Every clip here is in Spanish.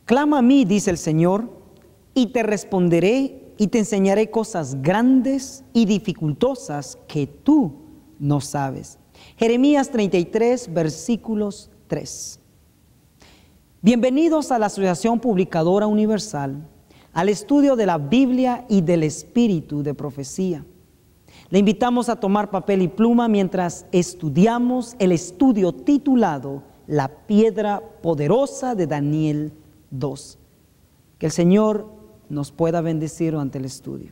Clama a mí, dice el Señor, y te responderé y te enseñaré cosas grandes y dificultosas que tú no sabes. Jeremías 33, versículos 3. Bienvenidos a la Asociación Publicadora Universal, al estudio de la Biblia y del Espíritu de Profecía. Le invitamos a tomar papel y pluma mientras estudiamos el estudio titulado La Piedra Poderosa de Daniel 2. Que el Señor nos pueda bendecir ante el estudio.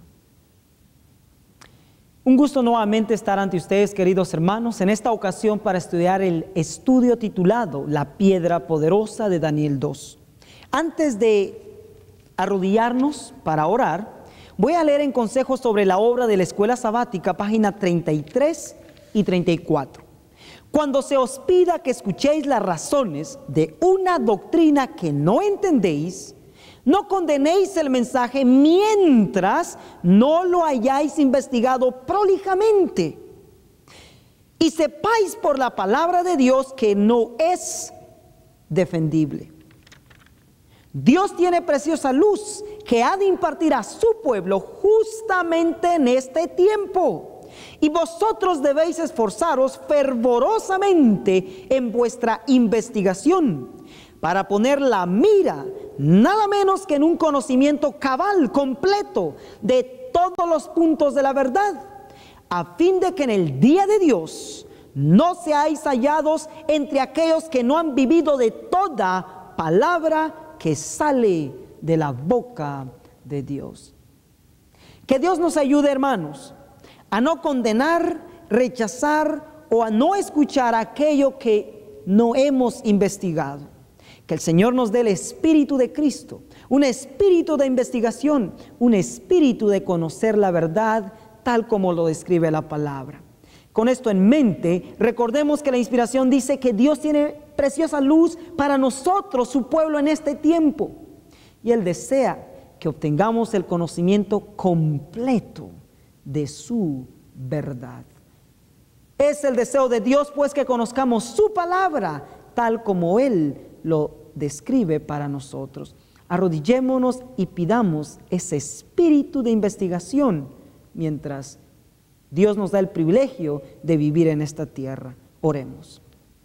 Un gusto nuevamente estar ante ustedes, queridos hermanos, en esta ocasión para estudiar el estudio titulado La Piedra Poderosa de Daniel 2. Antes de arrodillarnos para orar, voy a leer en consejos sobre la obra de la Escuela Sabática, página 33 y 34. Cuando se os pida que escuchéis las razones de una doctrina que no entendéis, no condenéis el mensaje mientras no lo hayáis investigado prolijamente. Y sepáis por la palabra de Dios que no es defendible. Dios tiene preciosa luz que ha de impartir a su pueblo justamente en este tiempo. Y vosotros debéis esforzaros fervorosamente en vuestra investigación para poner la mira nada menos que en un conocimiento cabal, completo de todos los puntos de la verdad, a fin de que en el día de Dios no seáis hallados entre aquellos que no han vivido de toda palabra que sale de la boca de Dios. Que Dios nos ayude, hermanos, a no condenar, rechazar o a no escuchar aquello que no hemos investigado. Que el Señor nos dé el Espíritu de Cristo, un espíritu de investigación, un espíritu de conocer la verdad tal como lo describe la palabra. Con esto en mente, recordemos que la inspiración dice que Dios tiene preciosa luz para nosotros, su pueblo, en este tiempo. Y Él desea que obtengamos el conocimiento completo de su verdad. Es el deseo de Dios, pues, que conozcamos su palabra tal como Él lo describe para nosotros. Arrodillémonos y pidamos ese espíritu de investigación mientras Dios nos da el privilegio de vivir en esta tierra. Oremos.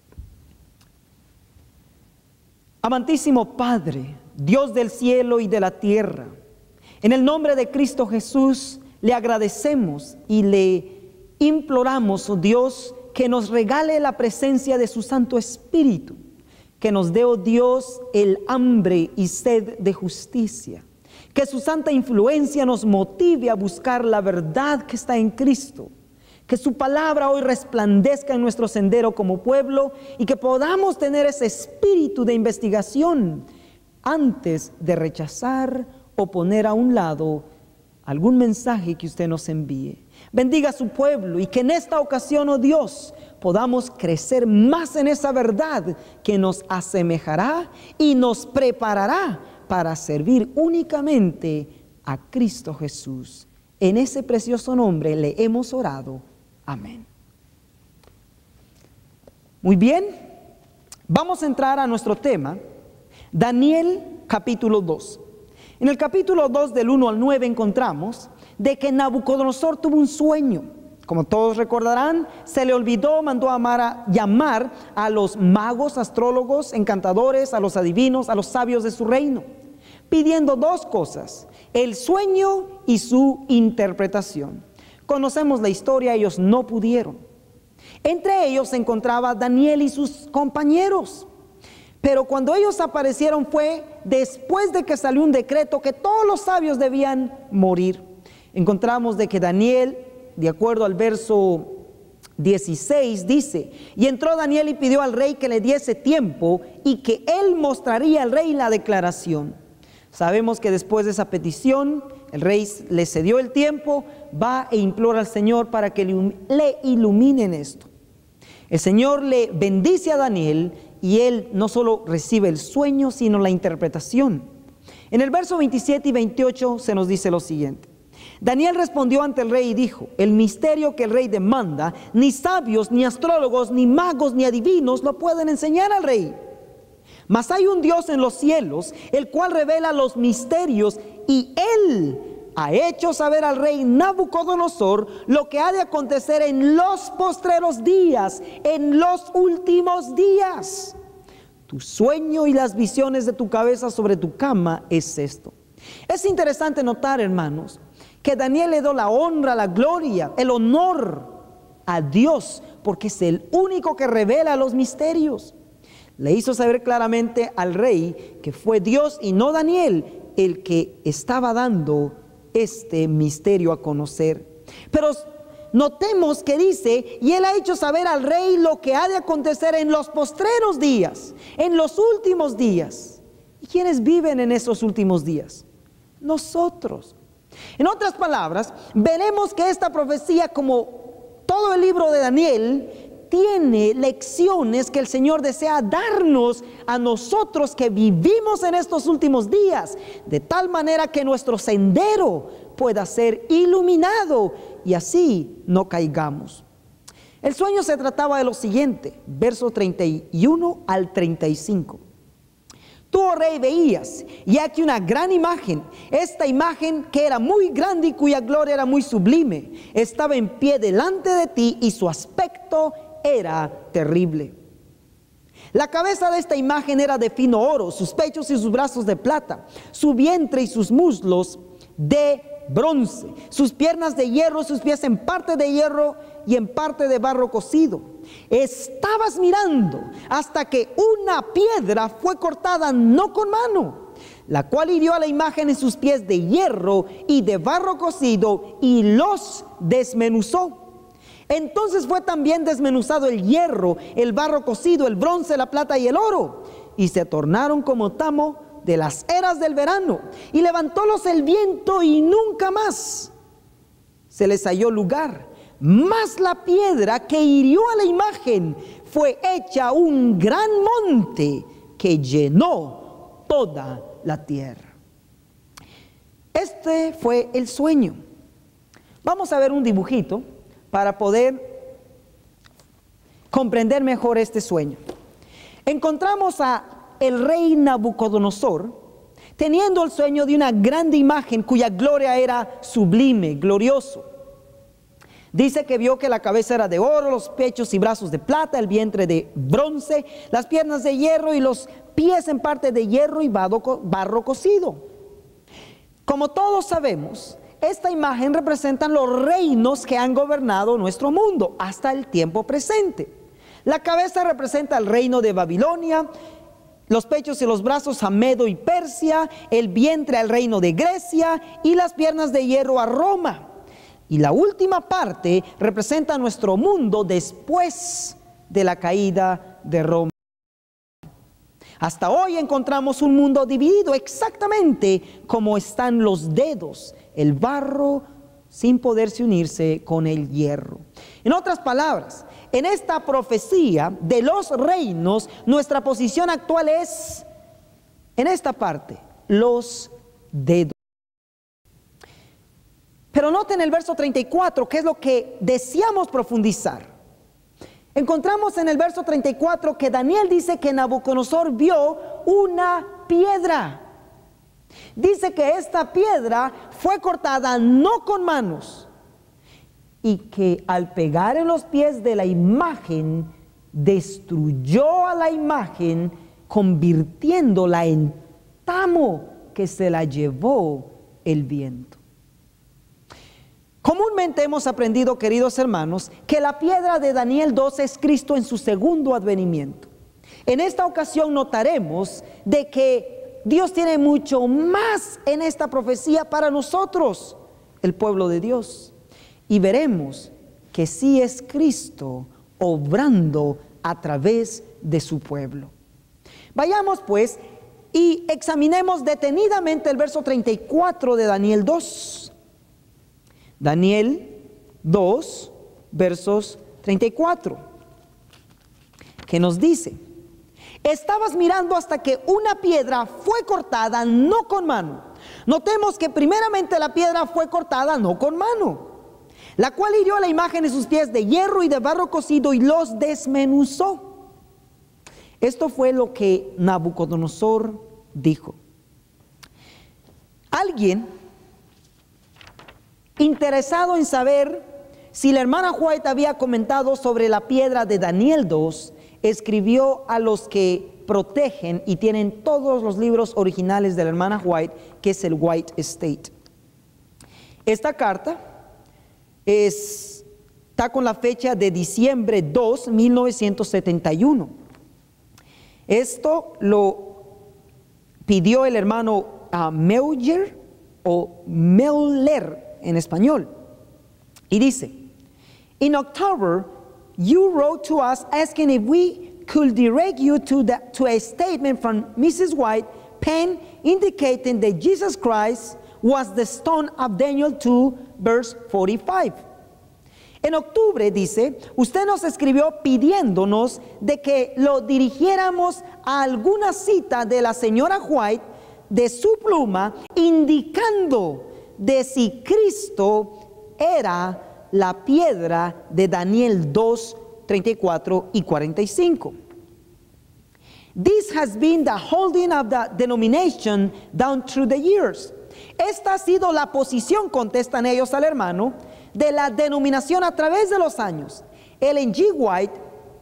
Amantísimo Padre, Dios del cielo y de la tierra, en el nombre de Cristo Jesús le agradecemos y le imploramos, oh Dios, que nos regale la presencia de su Santo Espíritu, que nos dé, oh Dios, el hambre y sed de justicia, que su santa influencia nos motive a buscar la verdad que está en Cristo, que su palabra hoy resplandezca en nuestro sendero como pueblo y que podamos tener ese espíritu de investigación antes de rechazar o poner a un lado algún mensaje que usted nos envíe. Bendiga a su pueblo y que en esta ocasión, oh Dios, podamos crecer más en esa verdad que nos asemejará y nos preparará para servir únicamente a Cristo Jesús. En ese precioso nombre le hemos orado. Amén. Muy bien, vamos a entrar a nuestro tema, Daniel capítulo 2. En el capítulo 2 del 1 al 9 encontramos de que Nabucodonosor tuvo un sueño. Como todos recordarán, se le olvidó, mandó a llamar a los magos, astrólogos, encantadores, a los adivinos, a los sabios de su reino, pidiendo dos cosas: el sueño y su interpretación. Conocemos la historia, ellos no pudieron. Entre ellos se encontraba Daniel y sus compañeros. Pero cuando ellos aparecieron fue después de que salió un decreto que todos los sabios debían morir. Encontramos de que Daniel, de acuerdo al verso 16, dice: y entró Daniel y pidió al rey que le diese tiempo y que él mostraría al rey la declaración. Sabemos que después de esa petición, el rey le cedió el tiempo, va e implora al Señor para que le ilumine en esto. El Señor le bendice a Daniel y él no solo recibe el sueño, sino la interpretación. En el verso 27 y 28 se nos dice lo siguiente: Daniel respondió ante el rey y dijo: el misterio que el rey demanda, ni sabios, ni astrólogos, ni magos, ni adivinos lo pueden enseñar al rey. Mas hay un Dios en los cielos, el cual revela los misterios, y Él ha hecho saber al rey Nabucodonosor lo que ha de acontecer en los postreros días, en los últimos días. Tu sueño y las visiones de tu cabeza sobre tu cama es esto. Es interesante notar, hermanos, que Daniel le dio la honra, la gloria, el honor a Dios, porque es el único que revela los misterios. Le hizo saber claramente al rey que fue Dios y no Daniel el que estaba dando este misterio a conocer. Pero notemos que dice, y él ha hecho saber al rey lo que ha de acontecer en los postreros días, en los últimos días. ¿Y quiénes viven en esos últimos días? Nosotros. En otras palabras, veremos que esta profecía, como todo el libro de Daniel, tiene lecciones que el Señor desea darnos a nosotros que vivimos en estos últimos días, de tal manera que nuestro sendero pueda ser iluminado y así no caigamos. El sueño se trataba de lo siguiente, versos 31 al 35. Tú, oh rey, veías, y aquí una gran imagen. Esta imagen, que era muy grande y cuya gloria era muy sublime, estaba en pie delante de ti, y su aspecto era terrible. La cabeza de esta imagen era de fino oro, sus pechos y sus brazos de plata, su vientre y sus muslos de bronce, sus piernas de hierro, sus pies en parte de hierro y en parte de barro cocido. Estabas mirando hasta que una piedra fue cortada no con mano, la cual hirió a la imagen en sus pies de hierro y de barro cocido y los desmenuzó. Entonces fue también desmenuzado el hierro, el barro cocido, el bronce, la plata y el oro, y se tornaron como tamo de las eras del verano, y levantólos el viento y nunca más se les halló lugar. Mas la piedra que hirió a la imagen fue hecha un gran monte que llenó toda la tierra. Este fue el sueño. Vamos a ver un dibujito para poder comprender mejor este sueño. Encontramos a el rey Nabucodonosor teniendo el sueño de una grande imagen cuya gloria era sublime, glorioso. Dice que vio que la cabeza era de oro, los pechos y brazos de plata, el vientre de bronce, las piernas de hierro y los pies en parte de hierro y barro cocido. Como todos sabemos, esta imagen representa los reinos que han gobernado nuestro mundo hasta el tiempo presente. La cabeza representa el reino de Babilonia, los pechos y los brazos a Medo y Persia, el vientre al reino de Grecia y las piernas de hierro a Roma. Y la última parte representa nuestro mundo después de la caída de Roma. Hasta hoy encontramos un mundo dividido exactamente como están los dedos, el barro sin poderse unirse con el hierro. En otras palabras, en esta profecía de los reinos, nuestra posición actual es, en esta parte, los dedos. Pero noten el verso 34, que es lo que deseamos profundizar. Encontramos en el verso 34 que Daniel dice que Nabucodonosor vio una piedra. Dice que esta piedra fue cortada no con manos y que al pegar en los pies de la imagen, destruyó a la imagen, convirtiéndola en tamo que se la llevó el viento. Comúnmente hemos aprendido, queridos hermanos, que la piedra de Daniel 2 es Cristo en su segundo advenimiento. En esta ocasión notaremos de que Dios tiene mucho más en esta profecía para nosotros, el pueblo de Dios. Y veremos que sí es Cristo obrando a través de su pueblo. Vayamos pues y examinemos detenidamente el verso 34 de Daniel 2. Daniel 2, versos 34, que nos dice: estabas mirando hasta que una piedra fue cortada no con mano. Notemos que primeramente la piedra fue cortada no con mano, la cual hirió a la imagen en sus pies de hierro y de barro cocido y los desmenuzó. Esto fue lo que Nabucodonosor dijo. Alguien interesado en saber si la hermana White había comentado sobre la piedra de Daniel 2, escribió a los que protegen y tienen todos los libros originales de la hermana White, que es el White Estate. Esta carta está con la fecha de diciembre 2, 1971. Esto lo pidió el hermano Meuger o Meuler en español. Y dice: In October, you wrote to us asking if we could direct you to a statement from Mrs. White, pen indicating that Jesus Christ was the stone of Daniel 2, verse 45. En octubre, dice, usted nos escribió pidiéndonos de que lo dirigiéramos a alguna cita de la señora White de su pluma, indicando de si Cristo era la piedra de Daniel 2, 34 y 45. This has been the holding of the denomination down through the years. Esta ha sido la posición, contestan ellos al hermano, de la denominación a través de los años. Ellen G. White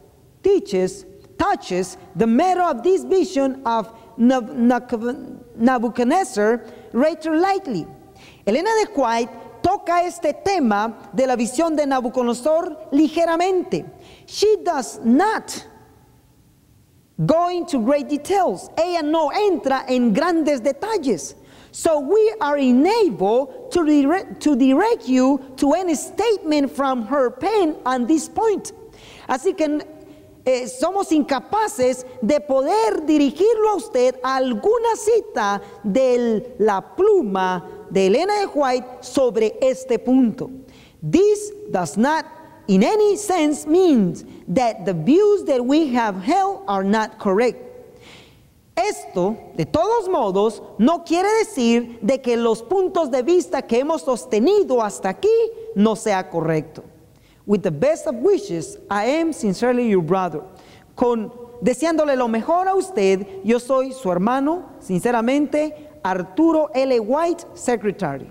touches the matter of this vision of Nebuchadnezzar rather lightly. Elena de White toca este tema de la visión de Nabucodonosor ligeramente. She does not go into great details. Ella no entra en grandes detalles. So we are unable to direct you to any statement from her pen on this point. Así que somos incapaces de poder dirigirlo a usted a alguna cita de la pluma de Elena de White sobre este punto. This does not in any sense mean that the views that we have held are not correct. Esto, de todos modos, no quiere decir de que los puntos de vista que hemos sostenido hasta aquí no sea correcto. With the best of wishes, I am sincerely your brother. Deseándole lo mejor a usted, yo soy su hermano, sinceramente, Arturo L. White, Secretary.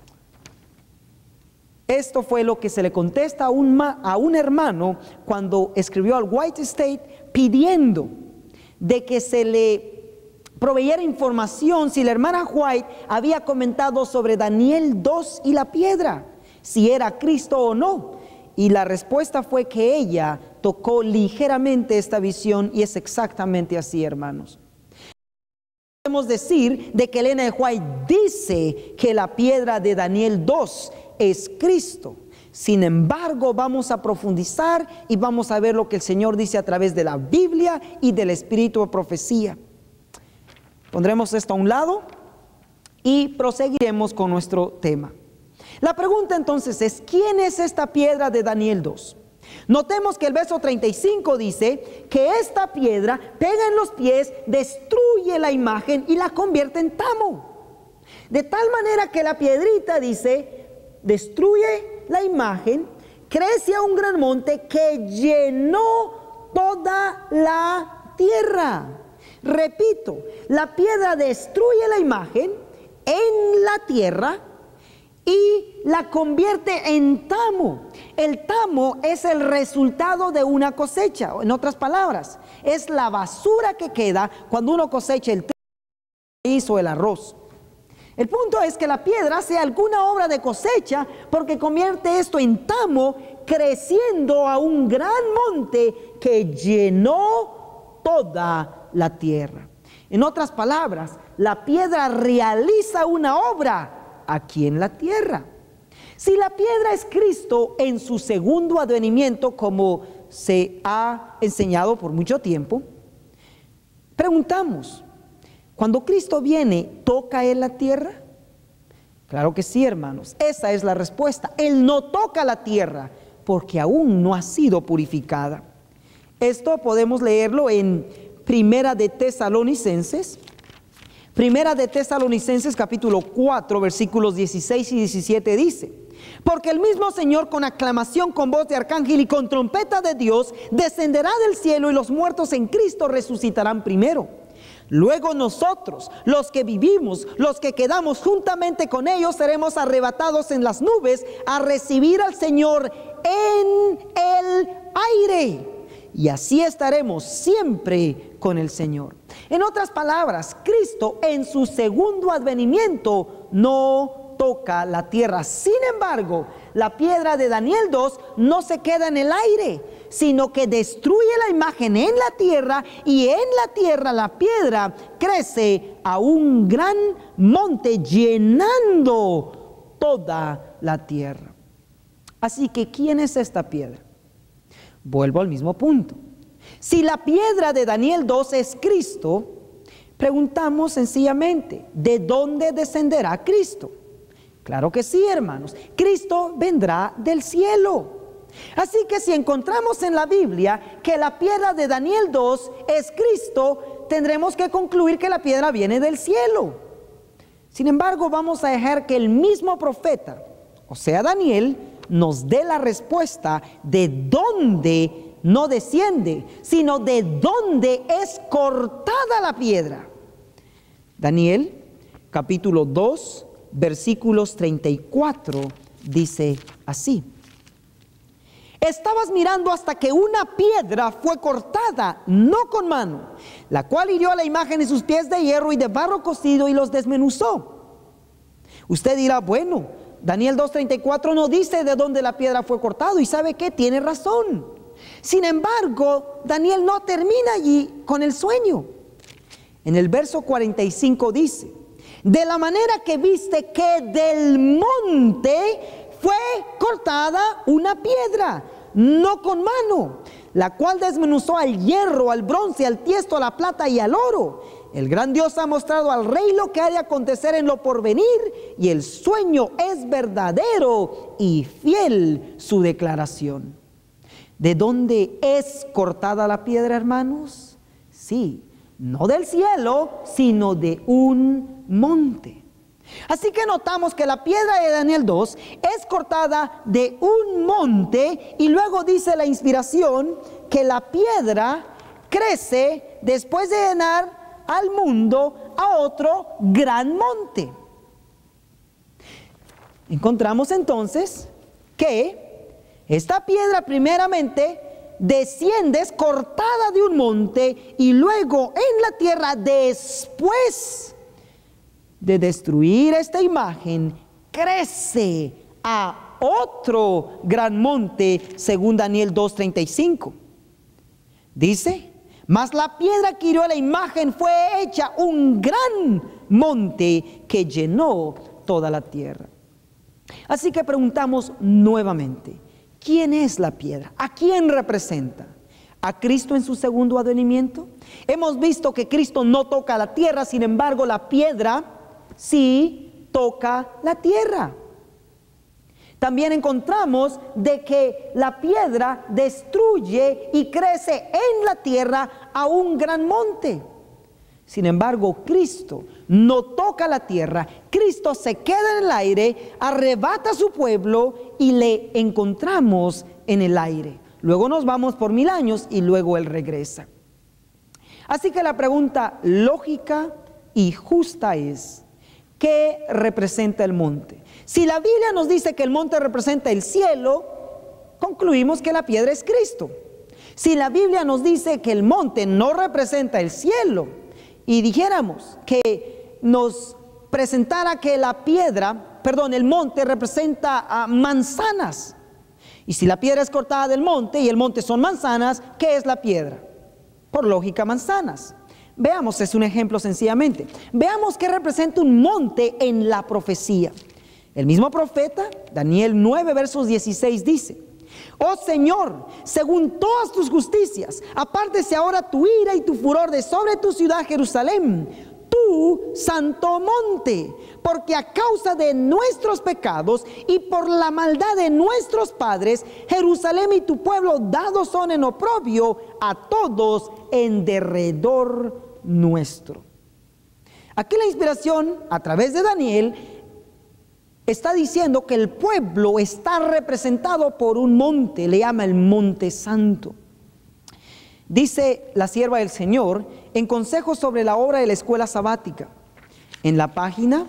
Esto fue lo que se le contesta a un hermano cuando escribió al White Estate pidiendo de que se le proveyera información si la hermana White había comentado sobre Daniel 2 y la piedra, si era Cristo o no. Y la respuesta fue que ella tocó ligeramente esta visión, y es exactamente así, hermanos. Podemos decir de que Elena de White dice que la piedra de Daniel 2 es Cristo. Sin embargo, vamos a profundizar y vamos a ver lo que el Señor dice a través de la Biblia y del espíritu de profecía. Pondremos esto a un lado y proseguiremos con nuestro tema. La pregunta entonces es: ¿quién es esta piedra de Daniel 2? Notemos que el verso 35 dice que esta piedra pega en los pies, destruye la imagen y la convierte en tamo. De tal manera que la piedrita, dice, destruye la imagen, crece a un gran monte que llenó toda la tierra. Repito, la piedra destruye la imagen en la tierra y la convierte en tamo. El tamo es el resultado de una cosecha. En otras palabras, es la basura que queda cuando uno cosecha el maíz o el arroz. El punto es que la piedra hace alguna obra de cosecha porque convierte esto en tamo, creciendo a un gran monte que llenó toda la tierra. En otras palabras, la piedra realiza una obra aquí en la tierra. Si la piedra es Cristo en su segundo advenimiento, como se ha enseñado por mucho tiempo, preguntamos: ¿cuando Cristo viene, toca Él la tierra? Claro que sí, hermanos. Esa es la respuesta. Él no toca la tierra porque aún no ha sido purificada. Esto podemos leerlo en Primera de Tesalonicenses. Primera de Tesalonicenses capítulo 4 versículos 16 y 17 dice: porque el mismo Señor con aclamación, con voz de arcángel y con trompeta de Dios descenderá del cielo, y los muertos en Cristo resucitarán primero. Luego nosotros, los que vivimos, los que quedamos juntamente con ellos, seremos arrebatados en las nubes a recibir al Señor en el aire. Y así estaremos siempre con el Señor. En otras palabras, Cristo en su segundo advenimiento no toca la tierra. Sin embargo, la piedra de Daniel 2 no se queda en el aire, sino que destruye la imagen en la tierra, y en la tierra la piedra crece a un gran monte, llenando toda la tierra. Así que, ¿quién es esta piedra? Vuelvo al mismo punto. Si la piedra de Daniel 2 es Cristo, preguntamos sencillamente, ¿de dónde descenderá Cristo? Claro que sí, hermanos. Cristo vendrá del cielo. Así que si encontramos en la Biblia que la piedra de Daniel 2 es Cristo, tendremos que concluir que la piedra viene del cielo. Sin embargo, vamos a dejar que el mismo profeta, o sea Daniel, nos dé la respuesta de dónde no desciende, sino de dónde es cortada la piedra. Daniel, capítulo 2, versículos 34, dice así: estabas mirando hasta que una piedra fue cortada, no con mano, la cual hirió a la imagen en sus pies de hierro y de barro cocido y los desmenuzó. Usted dirá, bueno, Daniel 2:34 no dice de dónde la piedra fue cortada, y ¿sabe qué? Tiene razón. Sin embargo, Daniel no termina allí con el sueño. En el verso 45 dice: de la manera que viste que del monte fue cortada una piedra, no con mano, la cual desmenuzó al hierro, al bronce, al tiesto, a la plata y al oro. El gran Dios ha mostrado al rey lo que ha de acontecer en lo porvenir, y el sueño es verdadero y fiel su declaración. ¿De dónde es cortada la piedra, hermanos? Sí, no del cielo, sino de un monte. Así que notamos que la piedra de Daniel 2 es cortada de un monte, y luego dice la inspiración que la piedra crece después de llenar al mundo a otro gran monte. Encontramos entonces que esta piedra primeramente desciende, es cortada de un monte, y luego en la tierra, después de destruir esta imagen, crece a otro gran monte, según Daniel 2:35. Dice: mas la piedra que hirió a la imagen fue hecha un gran monte que llenó toda la tierra. Así que preguntamos nuevamente, ¿quién es la piedra? ¿A quién representa? ¿A Cristo en su segundo advenimiento? Hemos visto que Cristo no toca la tierra, sin embargo la piedra sí toca la tierra. También encontramos de que la piedra destruye y crece en la tierra a un gran monte. Sin embargo, Cristo no toca la tierra. Cristo se queda en el aire, arrebata a su pueblo y le encontramos en el aire. Luego nos vamos por 1000 años y luego Él regresa. Así que la pregunta lógica y justa es: ¿qué representa el monte? Si la Biblia nos dice que el monte representa el cielo, concluimos que la piedra es Cristo. Si la Biblia nos dice que el monte no representa el cielo, y dijéramos que nos presentara que el monte representa manzanas, y si la piedra es cortada del monte y el monte son manzanas, ¿qué es la piedra? Por lógica, manzanas. Veamos, es un ejemplo sencillamente. Veamos qué representa un monte en la profecía. El mismo profeta, Daniel 9, versos 16, dice: oh Señor, según todas tus justicias, apártese ahora tu ira y tu furor de sobre tu ciudad Jerusalén, tu santo monte, porque a causa de nuestros pecados y por la maldad de nuestros padres, Jerusalén y tu pueblo dados son en oprobio a todos en derredor nuestro. Aquí la inspiración, a través de Daniel, está diciendo que el pueblo está representado por un monte, le llama el Monte Santo. Dice la sierva del Señor en Consejos sobre la obra de la escuela sabática, en la página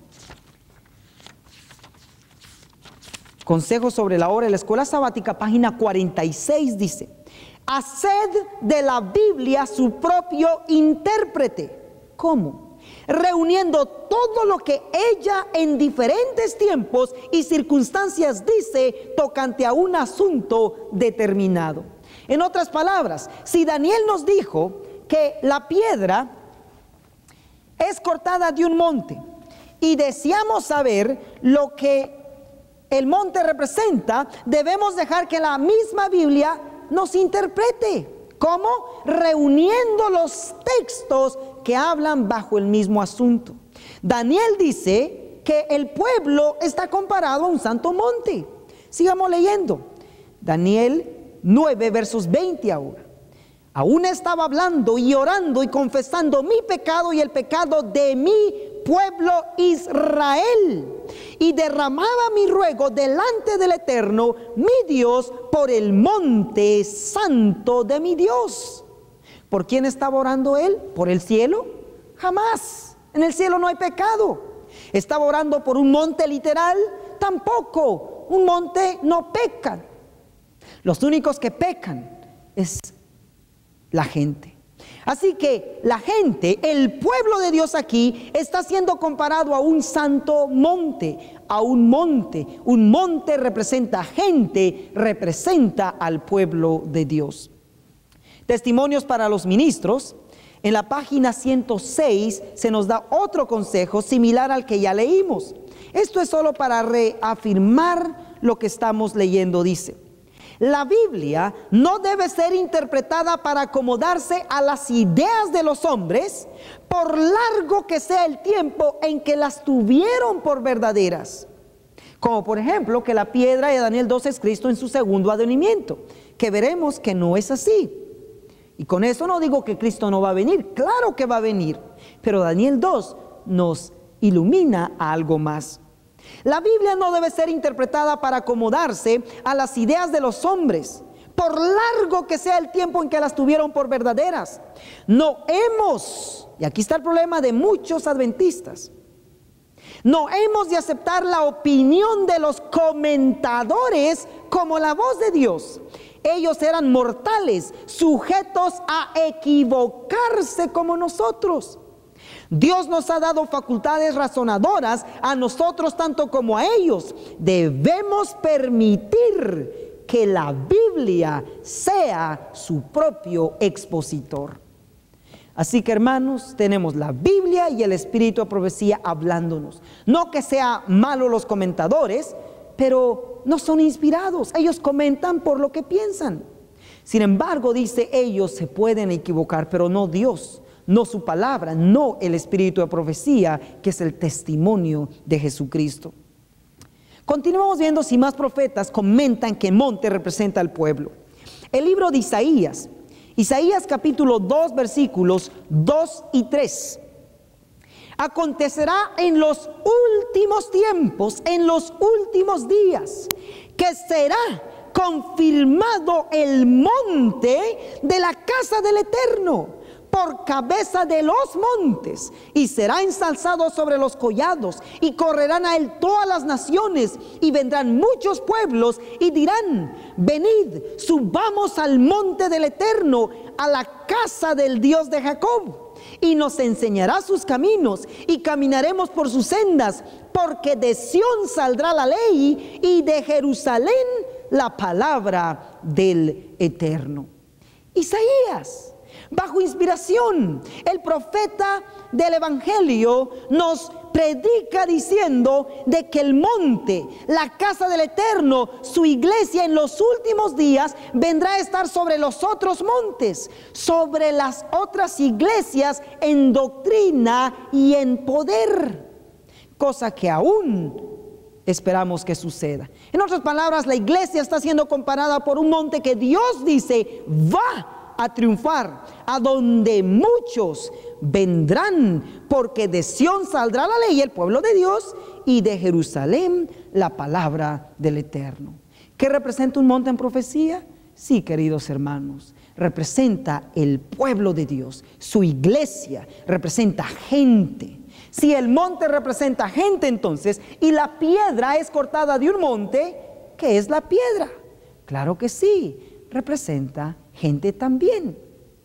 Consejos sobre la obra de la escuela sabática, página 46, dice: haced de la Biblia su propio intérprete. ¿Cómo? Reuniendo todo lo que ella en diferentes tiempos y circunstancias dice tocante a un asunto determinado. En otras palabras, si Daniel nos dijo que la piedra es cortada de un monte y deseamos saber lo que el monte representa, debemos dejar que la misma Biblia nos interprete. ¿Cómo? Reuniendo los textos que hablan bajo el mismo asunto. Daniel dice que el pueblo está comparado a un santo monte. Sigamos leyendo. Daniel 9, versos 20 ahora. Aún estaba hablando y orando y confesando mi pecado y el pecado de mi pueblo Israel, y derramaba mi ruego delante del Eterno, mi Dios, por el monte santo de mi Dios. ¿Por quién estaba orando él? ¿Por el cielo? Jamás. En el cielo no hay pecado. ¿Estaba orando por un monte literal? Tampoco. Un monte no peca. Los únicos que pecan es la gente. Así que la gente, el pueblo de Dios aquí, está siendo comparado a un santo monte, a un monte. Un monte representa gente, representa al pueblo de Dios. Testimonios para los ministros. En la página 106 se nos da otro consejo similar al que ya leímos. Esto es solo para reafirmar lo que estamos leyendo. Dice: la Biblia no debe ser interpretada para acomodarse a las ideas de los hombres, por largo que sea el tiempo en que las tuvieron por verdaderas. Como por ejemplo que la piedra de Daniel 2 es Cristo en su segundo advenimiento, que veremos que no es así. Y con eso no digo que Cristo no va a venir, claro que va a venir, pero Daniel 2 nos ilumina a algo más. La Biblia no debe ser interpretada para acomodarse a las ideas de los hombres, por largo que sea el tiempo en que las tuvieron por verdaderas. No hemos, y aquí está el problema de muchos adventistas, no hemos de aceptar la opinión de los comentadores como la voz de Dios. Ellos eran mortales, sujetos a equivocarse como nosotros. Dios nos ha dado facultades razonadoras a nosotros tanto como a ellos. Debemos permitir que la Biblia sea su propio expositor. Así que, hermanos, tenemos la Biblia y el Espíritu de profecía hablándonos. No que sean malos los comentadores, pero no son inspirados. Ellos comentan por lo que piensan. Sin embargo, dice, ellos se pueden equivocar, pero no Dios. No su palabra, no el espíritu de profecía, que es el testimonio de Jesucristo. Continuamos viendo si más profetas comentan que el monte representa al pueblo. El libro de Isaías, Isaías capítulo 2, versículos 2 y 3. Acontecerá en los últimos tiempos, en los últimos días, que será confirmado el monte de la casa del Eterno por cabeza de los montes, y será ensalzado sobre los collados, y correrán a él todas las naciones, y vendrán muchos pueblos, y dirán: venid, subamos al monte del Eterno, a la casa del Dios de Jacob, y nos enseñará sus caminos, y caminaremos por sus sendas, porque de Sión saldrá la ley, y de Jerusalén la palabra del Eterno. Isaías, bajo inspiración, el profeta del Evangelio nos predica diciendo de que el monte, la casa del Eterno, su iglesia en los últimos días vendrá a estar sobre los otros montes, sobre las otras iglesias en doctrina y en poder, cosa que aún esperamos que suceda. En otras palabras, la iglesia está siendo comparada por un monte que Dios dice va a triunfar, a donde muchos vendrán, porque de Sión saldrá la ley, el pueblo de Dios, y de Jerusalén la palabra del Eterno. ¿Qué representa un monte en profecía? Sí, queridos hermanos, representa el pueblo de Dios, su iglesia, representa gente. Si el monte representa gente, entonces, y la piedra es cortada de un monte, ¿qué es la piedra? Claro que sí, representa gente también.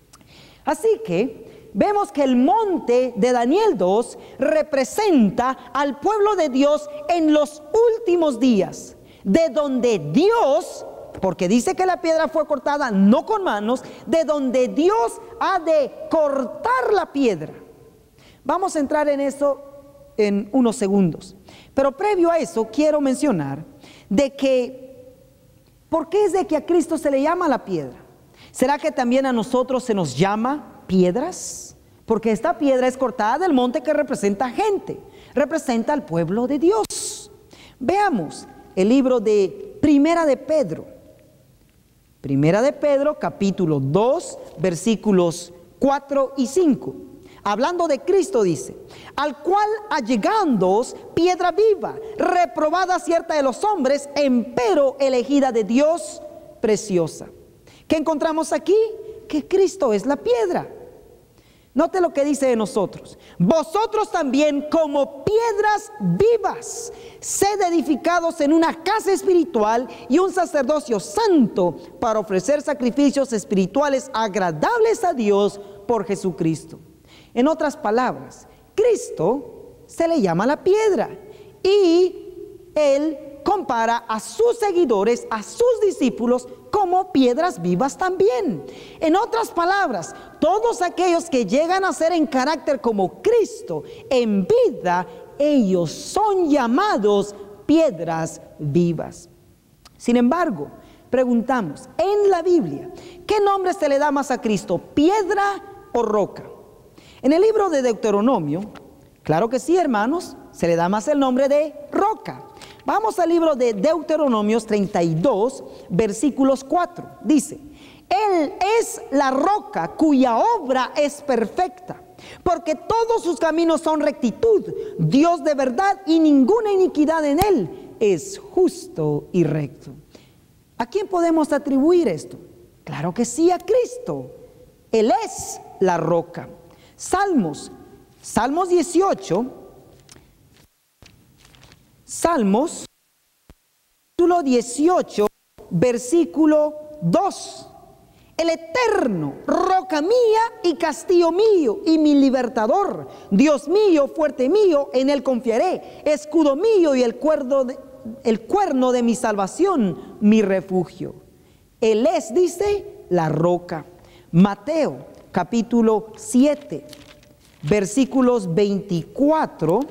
Así que vemos que el monte de Daniel 2 representa al pueblo de Dios en los últimos días, de donde Dios, porque dice que la piedra fue cortada no con manos, de donde Dios ha de cortar la piedra. Vamos a entrar en eso en unos segundos. Pero previo a eso quiero mencionar de que, ¿por qué es de que a Cristo se le llama la piedra? ¿Será que también a nosotros se nos llama piedras? Porque esta piedra es cortada del monte que representa gente, representa al pueblo de Dios. Veamos el libro de Primera de Pedro. Primera de Pedro, capítulo 2, versículos 4 y 5. Hablando de Cristo dice: al cual allegándoos piedra viva, reprobada cierta de los hombres, empero elegida de Dios, preciosa. ¿Qué encontramos aquí? Que Cristo es la piedra. Note lo que dice de nosotros: vosotros también, como piedras vivas, sed edificados en una casa espiritual y un sacerdocio santo, para ofrecer sacrificios espirituales agradables a Dios por Jesucristo. En otras palabras, Cristo se le llama la piedra, y Él compara a sus seguidores, a sus discípulos, como piedras vivas también. En otras palabras, todos aquellos que llegan a ser en carácter como Cristo en vida, ellos son llamados piedras vivas. Sin embargo, preguntamos, en la Biblia, ¿qué nombre se le da más a Cristo, piedra o roca? En el libro de Deuteronomio, claro que sí, hermanos, se le da más el nombre de roca. Vamos al libro de Deuteronomios 32, versículos 4. Dice: Él es la roca cuya obra es perfecta, porque todos sus caminos son rectitud, Dios de verdad, y ninguna iniquidad en Él, es justo y recto. ¿A quién podemos atribuir esto? Claro que sí, a Cristo. Él es la roca. Salmos 18, capítulo 18, versículo 2. El Eterno, roca mía y castillo mío y mi libertador, Dios mío, fuerte mío, en Él confiaré, escudo mío y el cuerno de mi salvación, mi refugio. Él es, dice, la roca. Mateo capítulo 7, versículos 24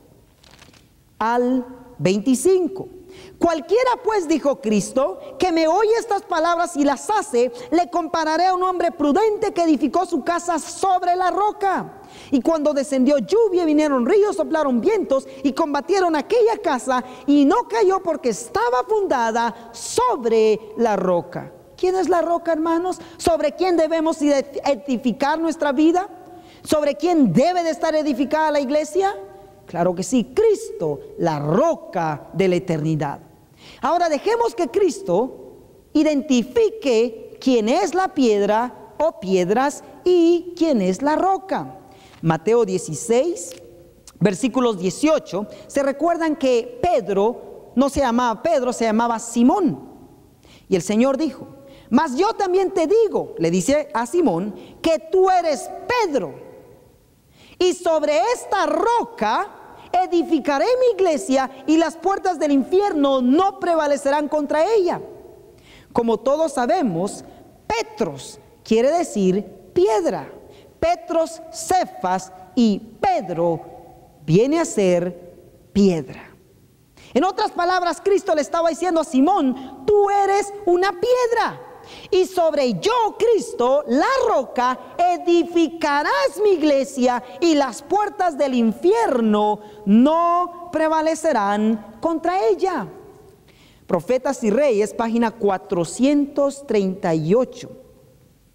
al 25. Cualquiera pues, dijo Cristo, que me oye estas palabras y las hace, le compararé a un hombre prudente que edificó su casa sobre la roca. Y cuando descendió lluvia, vinieron ríos, soplaron vientos y combatieron aquella casa, y no cayó porque estaba fundada sobre la roca. ¿Quién es la roca, hermanos? ¿Sobre quién debemos edificar nuestra vida? ¿Sobre quién debe de estar edificada la iglesia? Claro que sí, Cristo, la roca de la eternidad. Ahora dejemos que Cristo identifique quién es la piedra o piedras y quién es la roca. Mateo 16, versículos 18, se recuerdan que Pedro no se llamaba Pedro, se llamaba Simón. Y el Señor dijo: mas yo también te digo, le dice a Simón, que tú eres Pedro, y sobre esta roca edificaré mi iglesia, y las puertas del infierno no prevalecerán contra ella. Como todos sabemos, Petros quiere decir piedra. Petros, Cefas, y Pedro viene a ser piedra. En otras palabras, Cristo le estaba diciendo a Simón: tú eres una piedra, y sobre yo, Cristo, la roca, edificarás mi iglesia, y las puertas del infierno no prevalecerán contra ella. Profetas y Reyes, página 438.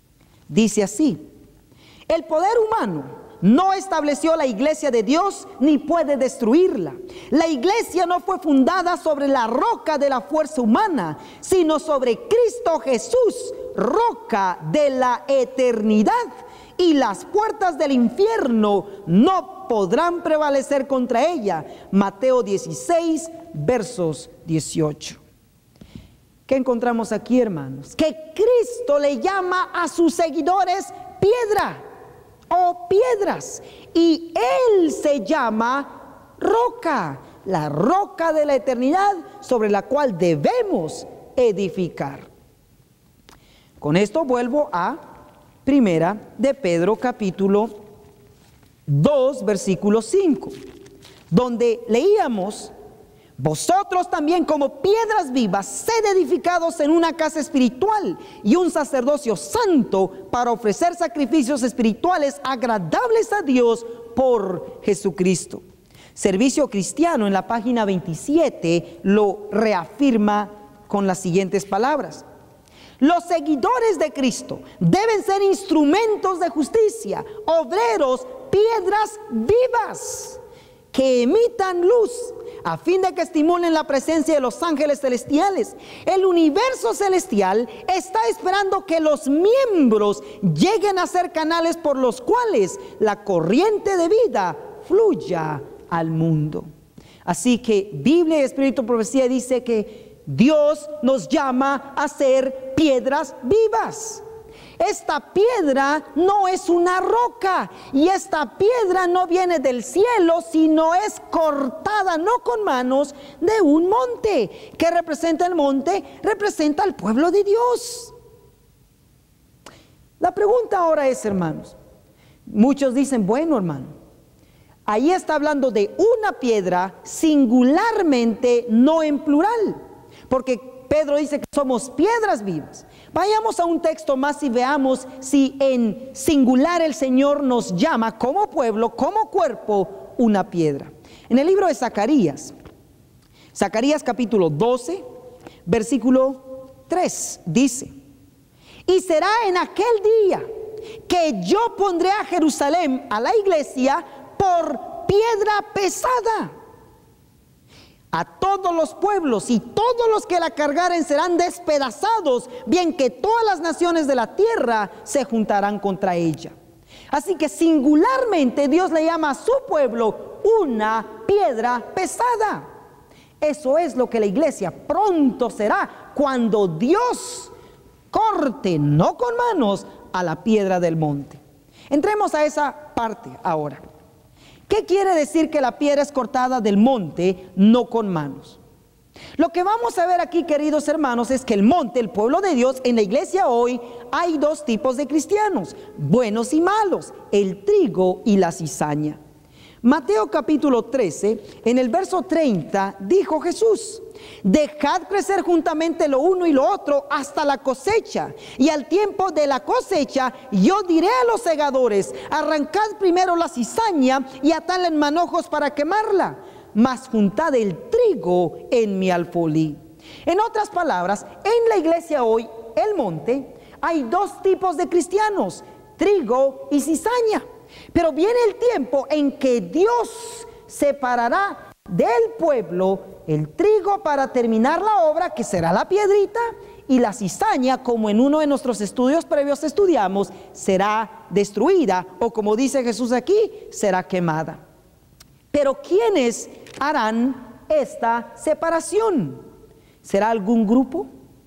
Dice así: el poder humano no estableció la iglesia de Dios ni puede destruirla. La iglesia no fue fundada sobre la roca de la fuerza humana, sino sobre Cristo Jesús, roca de la eternidad. Y las puertas del infierno no podrán prevalecer contra ella. Mateo 16, versos 18. ¿Qué encontramos aquí, hermanos? Que Cristo le llama a sus seguidores piedra o piedras, y Él se llama roca, la roca de la eternidad sobre la cual debemos edificar. Con esto vuelvo a Primera de Pedro capítulo 2 versículo 5, donde leíamos: vosotros también, como piedras vivas, sed edificados en una casa espiritual y un sacerdocio santo, para ofrecer sacrificios espirituales agradables a Dios por Jesucristo. Servicio Cristiano, en la página 27, lo reafirma con las siguientes palabras: los seguidores de Cristo deben ser instrumentos de justicia, obreros, piedras vivas, que emitan luz, a fin de que estimulen la presencia de los ángeles celestiales. El universo celestial está esperando que los miembros lleguen a ser canales por los cuales la corriente de vida fluya al mundo. Así que Biblia y Espíritu Profecía dice que Dios nos llama a ser piedras vivas. Esta piedra no es una roca, y esta piedra no viene del cielo, sino es cortada, no con manos, de un monte. ¿Qué representa el monte? Representa al pueblo de Dios. La pregunta ahora es, hermanos, muchos dicen: bueno, hermano, ahí está hablando de una piedra singularmente, no en plural, porque Pedro dice que somos piedras vivas. Vayamos a un texto más y veamos si en singular el Señor nos llama como pueblo, como cuerpo, una piedra. En el libro de Zacarías, Zacarías capítulo 12, versículo 3, dice: y será en aquel día que yo pondré a Jerusalén, a la iglesia, por piedra pesada. A todos los pueblos y todos los que la cargaren serán despedazados, bien que todas las naciones de la tierra se juntarán contra ella. Así que singularmente Dios le llama a su pueblo una piedra pesada. Eso es lo que la iglesia pronto será, cuando Dios corte, no con manos, a la piedra del monte. Entremos a esa parte ahora. ¿Qué quiere decir que la piedra es cortada del monte, no con manos? Lo que vamos a ver aquí, queridos hermanos, es que el monte, el pueblo de Dios, en la iglesia hoy hay dos tipos de cristianos, buenos y malos: el trigo y la cizaña. Mateo capítulo 13, en el verso 30, dijo Jesús: dejad crecer juntamente lo uno y lo otro hasta la cosecha, y al tiempo de la cosecha yo diré a los segadores: arrancad primero la cizaña y atadla en manojos para quemarla, mas juntad el trigo en mi alfolí. En otras palabras, en la iglesia hoy, el monte, hay dos tipos de cristianos: trigo y cizaña. Pero viene el tiempo en que Dios separará del pueblo el trigo para terminar la obra, que será la piedrita, y la cizaña, como en uno de nuestros estudios previos estudiamos, será destruida, o como dice Jesús aquí, será quemada. Pero ¿quiénes harán esta separación? ¿Será algún grupo?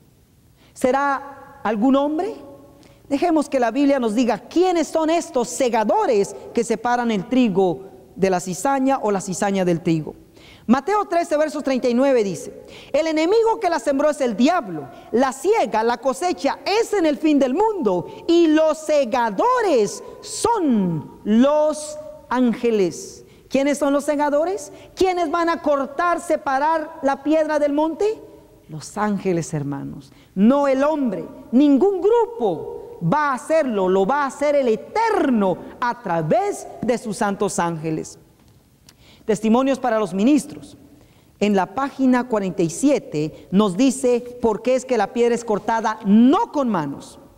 ¿Será algún hombre? Dejemos que la Biblia nos diga quiénes son estos segadores que separan el trigo de la cizaña o la cizaña del trigo. Mateo 13, versos 39 dice: el enemigo que la sembró es el diablo, la siega, la cosecha es en el fin del mundo, y los segadores son los ángeles. ¿Quiénes son los segadores? ¿Quiénes van a cortar, separar la piedra del monte? Los ángeles, hermanos, no el hombre. Ningún grupo va a hacerlo, lo va a hacer el Eterno a través de sus santos ángeles. Testimonios para los ministros. En la página 47 nos dice por qué es que la piedra es cortada no con manos.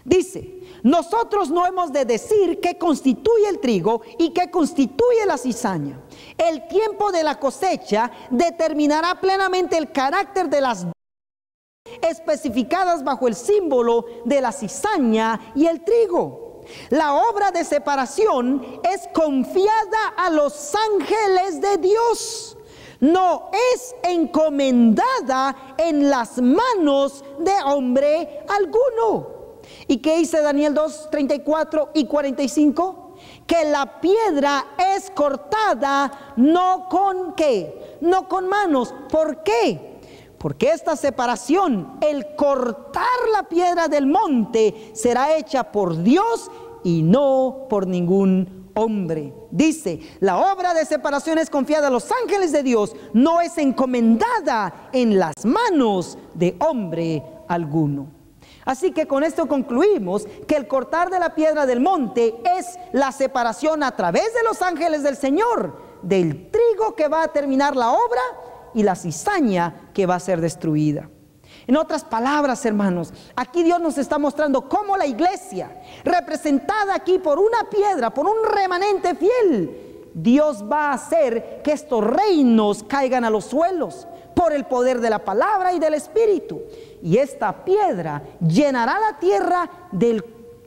Dice, nosotros no hemos de decir qué constituye el trigo y qué constituye la cizaña. El tiempo de la cosecha determinará plenamente el carácter de las especificadas bajo el símbolo de la cizaña y el trigo. La obra de separación es confiada a los ángeles de Dios, no es encomendada en las manos de hombre alguno. ¿Y qué dice Daniel 2, 34 y 45? Que la piedra es cortada no con ¿qué? No con manos. ¿Por qué? Porque esta separación, el cortar la piedra del monte, será hecha por Dios y no por ningún hombre. Dice, la obra de separación es confiada a los ángeles de Dios, no es encomendada en las manos de hombre alguno. Así que con esto concluimos que el cortar de la piedra del monte es la separación a través de los ángeles del Señor, del trigo que va a terminar la obra y la cizaña que va a ser destruida. En otras palabras, hermanos, aquí Dios nos está mostrando cómo la iglesia, representada aquí por una piedra, por un remanente fiel, Dios va a hacer que estos reinos caigan a los suelos por el poder de la palabra y del Espíritu. Y esta piedra llenará la tierra del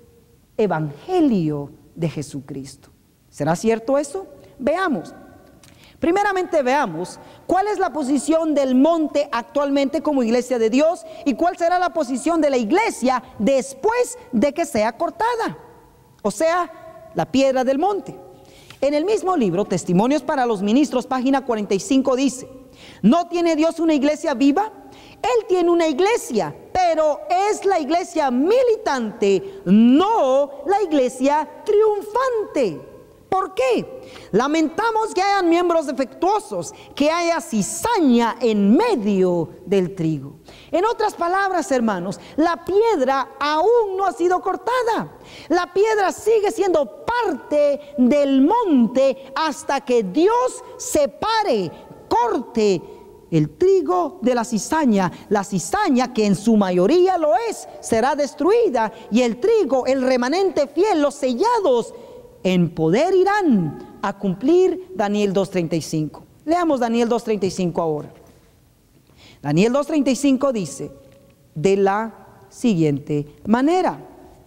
evangelio de Jesucristo. ¿Será cierto eso? Veamos. Primeramente veamos cuál es la posición del monte actualmente como iglesia de Dios y cuál será la posición de la iglesia después de que sea cortada, o sea, la piedra del monte. En el mismo libro, Testimonios para los Ministros, página 45 dice, ¿no tiene Dios una iglesia viva? Él tiene una iglesia, pero es la iglesia militante, no la iglesia triunfante. ¿Por qué? Lamentamos que hayan miembros defectuosos, que haya cizaña en medio del trigo. En otras palabras, hermanos, la piedra aún no ha sido cortada. La piedra sigue siendo parte del monte hasta que Dios separe, corte el trigo de la cizaña que en su mayoría lo es, será destruida, y el trigo, el remanente fiel, los sellados, en poder irán a cumplir Daniel 2:35. Leamos Daniel 2:35 ahora. Daniel 2:35 dice de la siguiente manera: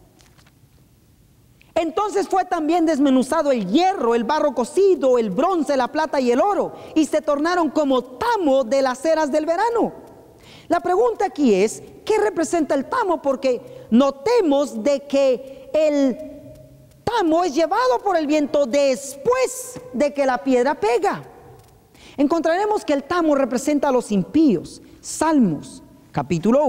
entonces fue también desmenuzado el hierro, el barro cocido, el bronce, la plata y el oro, y se tornaron como tamo de las eras del verano. La pregunta aquí es, ¿qué representa el tamo? Porque notemos de que el tamo es llevado por el viento después de que la piedra pega. Encontraremos que el tamo representa a los impíos. Salmos capítulo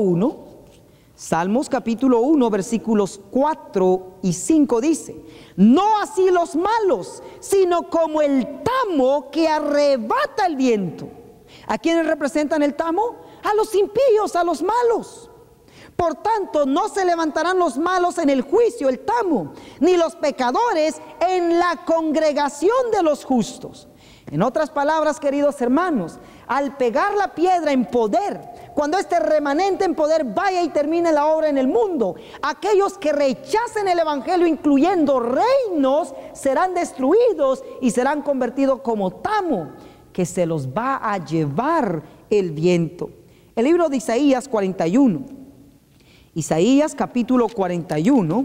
1, versículos 4 y 5 dice: no así los malos, sino como el tamo que arrebata el viento. ¿A quiénes representan el tamo? A los impíos, a los malos. Por tanto, no se levantarán los malos en el juicio, el tamo, ni los pecadores en la congregación de los justos. En otras palabras, queridos hermanos, al pegar la piedra en poder, cuando este remanente en poder vaya y termine la obra en el mundo, aquellos que rechacen el evangelio, incluyendo reinos, serán destruidos y serán convertidos como tamo, que se los va a llevar el viento. El libro de Isaías 41. Isaías capítulo 41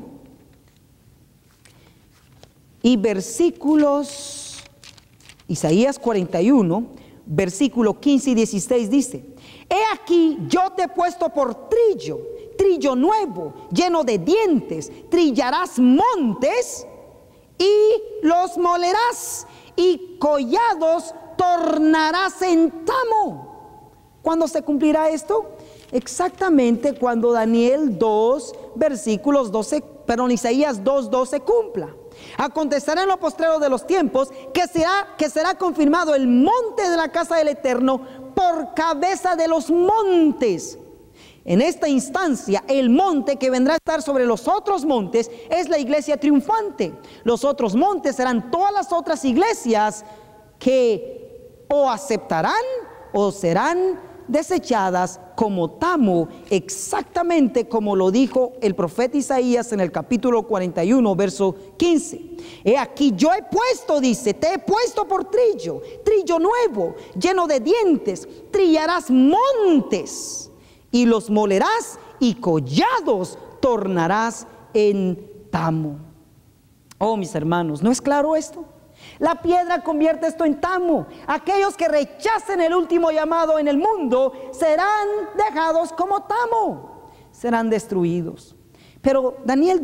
y versículos, Isaías 41, versículo 15 y 16 dice: he aquí yo te he puesto por trillo nuevo, lleno de dientes, trillarás montes y los molerás, y collados tornarás en tamo. ¿Cuándo se cumplirá esto? Exactamente cuando Daniel 2, versículos 12, perdón, Isaías 2:12 cumpla. Acontecerá en lo postrero de los tiempos que será confirmado el monte de la casa del Eterno por cabeza de los montes. En esta instancia, el monte que vendrá a estar sobre los otros montes es la iglesia triunfante. Los otros montes serán todas las otras iglesias que o aceptarán o serán desechadas como tamo, exactamente como lo dijo el profeta Isaías en el capítulo 41, verso 15. He aquí yo he puesto, dice, te he puesto por trillo, trillo nuevo, lleno de dientes, trillarás montes y los molerás y collados tornarás en tamo. Oh, mis hermanos, ¿no es claro esto? La piedra convierte esto en tamo. Aquellos que rechacen el último llamado en el mundo serán dejados como tamo, serán destruidos. Pero Daniel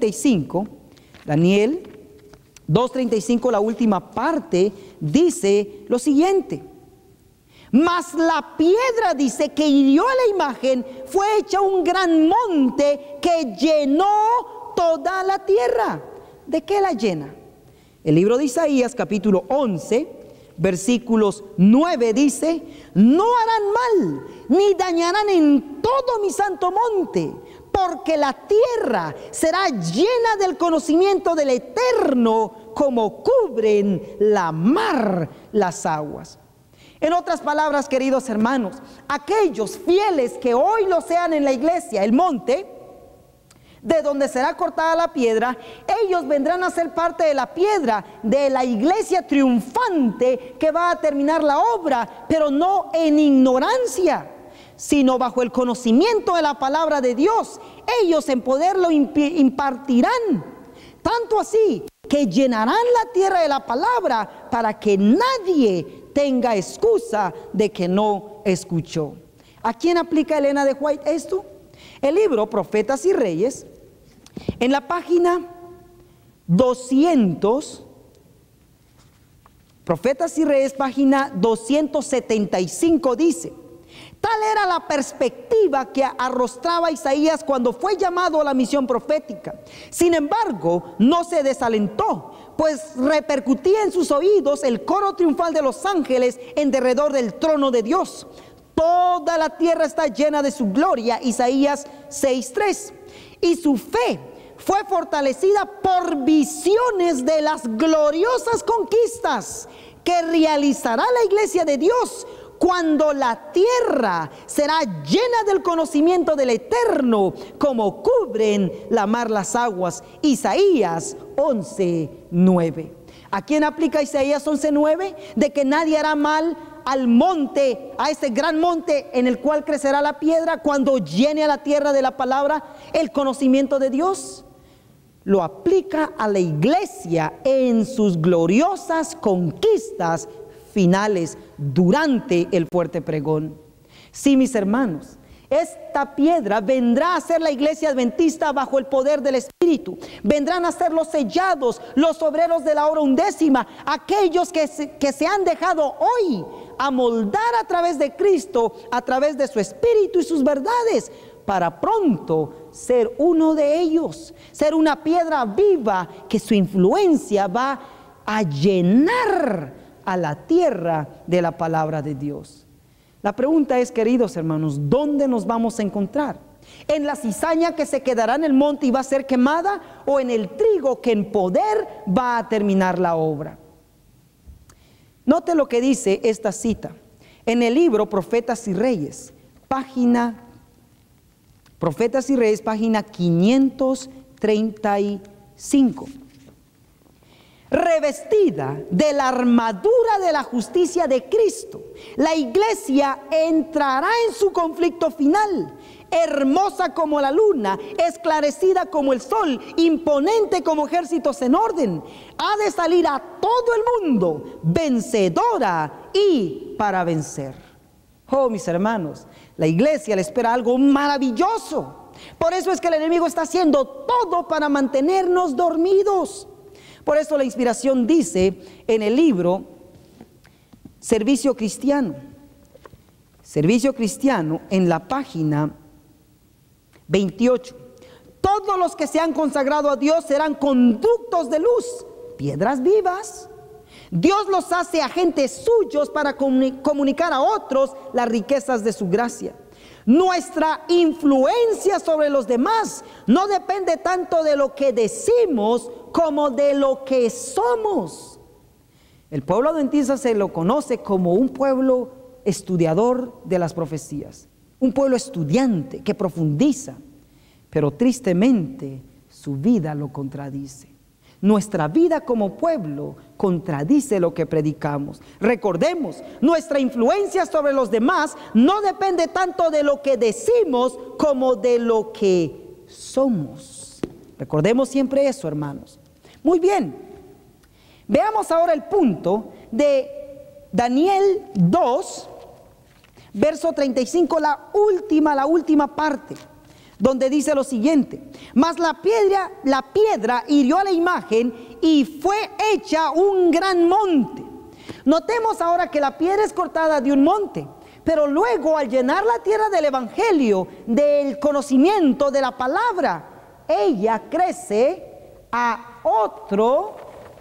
2:35, la última parte, dice lo siguiente: mas la piedra, dice, que hirió a la imagen fue hecha un gran monte que llenó toda la tierra. ¿De qué la llena? El libro de Isaías capítulo 11, versículos 9 dice: no harán mal, ni dañarán en todo mi santo monte, porque la tierra será llena del conocimiento del Eterno, como cubren la mar las aguas. En otras palabras, queridos hermanos, aquellos fieles que hoy lo sean en la iglesia, el monte, de donde será cortada la piedra, ellos vendrán a ser parte de la piedra, de la iglesia triunfante que va a terminar la obra, pero no en ignorancia, sino bajo el conocimiento de la palabra de Dios. Ellos en poder lo impartirán, tanto así que llenarán la tierra de la palabra para que nadie tenga excusa de que no escuchó. ¿A quién aplica Elena de White esto? El libro Profetas y Reyes, en la página 200, Profetas y Reyes, página 275, dice: tal era la perspectiva que arrostraba Isaías cuando fue llamado a la misión profética. Sin embargo, no se desalentó, pues repercutía en sus oídos el coro triunfal de los ángeles en derredor del trono de Dios. Toda la tierra está llena de su gloria, Isaías 6:3. Y su fe fue fortalecida por visiones de las gloriosas conquistas que realizará la iglesia de Dios cuando la tierra será llena del conocimiento del Eterno, como cubren la mar las aguas. Isaías 11:9. ¿A quién aplica Isaías 11:9? De que nadie hará mal al monte, a ese gran monte en el cual crecerá la piedra cuando llene a la tierra de la palabra el conocimiento de Dios. Lo aplica a la iglesia en sus gloriosas conquistas finales durante el fuerte pregón. Sí, mis hermanos, esta piedra vendrá a ser la iglesia adventista bajo el poder del Espíritu. Vendrán a ser los sellados, los obreros de la hora undécima, aquellos que se han dejado hoy amoldar a través de Cristo, a través de su Espíritu y sus verdades, para pronto ser uno de ellos, ser una piedra viva que su influencia va a llenar a la tierra de la palabra de Dios. La pregunta es, queridos hermanos, ¿dónde nos vamos a encontrar? ¿En la cizaña que se quedará en el monte y va a ser quemada, o en el trigo que en poder va a terminar la obra? Note lo que dice esta cita en el libro Profetas y Reyes, página 535. Revestida de la armadura de la justicia de Cristo, la iglesia entrará en su conflicto final, hermosa como la luna, esclarecida como el sol, imponente como ejércitos en orden. Ha de salir a todo el mundo vencedora y para vencer. Oh, mis hermanos, la iglesia le espera algo maravilloso. Por eso es que el enemigo está haciendo todo para mantenernos dormidos. Por eso la inspiración dice en el libro Servicio Cristiano, en la página 28: todos los que se han consagrado a Dios serán conductos de luz, piedras vivas. Dios los hace agentes suyos para comunicar a otros las riquezas de su gracia. Nuestra influencia sobre los demás no depende tanto de lo que decimos como de lo que somos. El pueblo adventista se lo conoce como un pueblo estudiador de las profecías, un pueblo estudiante que profundiza, pero tristemente su vida lo contradice. Nuestra vida como pueblo contradice lo que predicamos. Recordemos, nuestra influencia sobre los demás no depende tanto de lo que decimos como de lo que somos. Recordemos siempre eso, hermanos. Muy bien, veamos ahora el punto de Daniel 2, verso 35, la última parte, donde dice lo siguiente: mas la piedra hirió a la imagen y fue hecha un gran monte. Notemos ahora que la piedra es cortada de un monte, pero luego al llenar la tierra del evangelio, del conocimiento de la palabra, ella crece a otro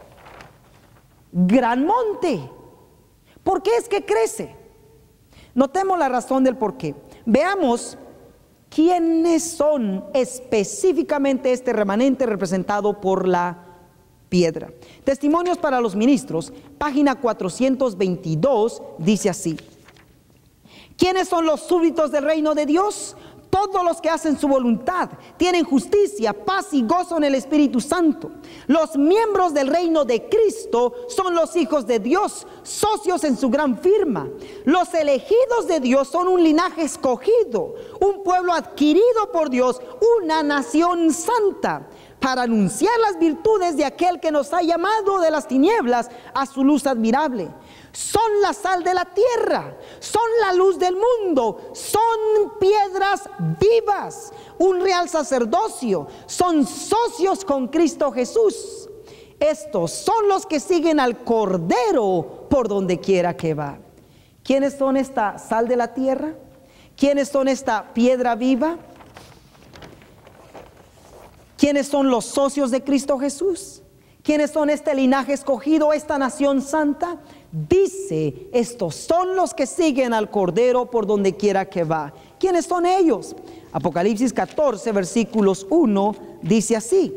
gran monte. ¿Por qué es que crece? Notemos la razón del por qué. Veamos quiénes son específicamente este remanente representado por la piedra. Testimonios para los ministros, página 422, dice así: ¿quiénes son los súbditos del reino de Dios? Todos los que hacen su voluntad, tienen justicia, paz y gozo en el Espíritu Santo. Los miembros del reino de Cristo son los hijos de Dios, socios en su gran firma. Los elegidos de Dios son un linaje escogido, un pueblo adquirido por Dios, una nación santa, para anunciar las virtudes de aquel que nos ha llamado de las tinieblas a su luz admirable. Son la sal de la tierra, son la luz del mundo, son piedras vivas, un real sacerdocio, son socios con Cristo Jesús. Estos son los que siguen al Cordero por donde quiera que va. ¿Quiénes son esta sal de la tierra? ¿Quiénes son esta piedra viva? ¿Quiénes son los socios de Cristo Jesús? ¿Quiénes son este linaje escogido, esta nación santa? Dice, estos son los que siguen al Cordero por donde quiera que va. ¿Quiénes son ellos? Apocalipsis 14, versículos 1, dice así: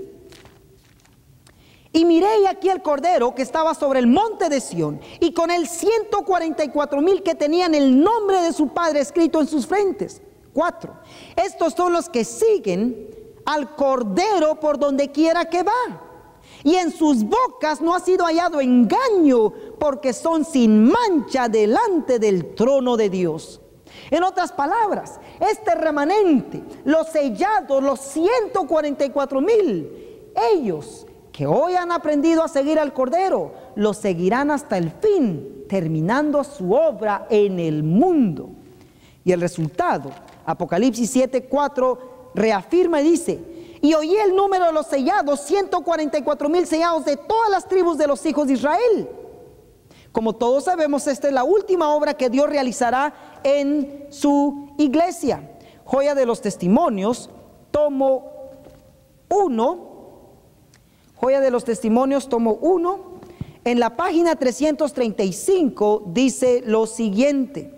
y miré, y aquí el Cordero que estaba sobre el monte de Sión, y con él 144,000 que tenían el nombre de su Padre escrito en sus frentes. 4. Estos son los que siguen al Cordero por donde quiera que va. Y en sus bocas no ha sido hallado engaño, porque son sin mancha delante del trono de Dios. En otras palabras, este remanente, los sellados, los 144,000, ellos que hoy han aprendido a seguir al Cordero, lo seguirán hasta el fin, terminando su obra en el mundo. Y el resultado, Apocalipsis 7:4 reafirma y dice: y oí el número de los sellados, 144,000 sellados de todas las tribus de los hijos de Israel. Como todos sabemos, esta es la última obra que Dios realizará en su iglesia. Joya de los Testimonios, tomo 1. Joya de los Testimonios, tomo 1. En la página 335 dice lo siguiente.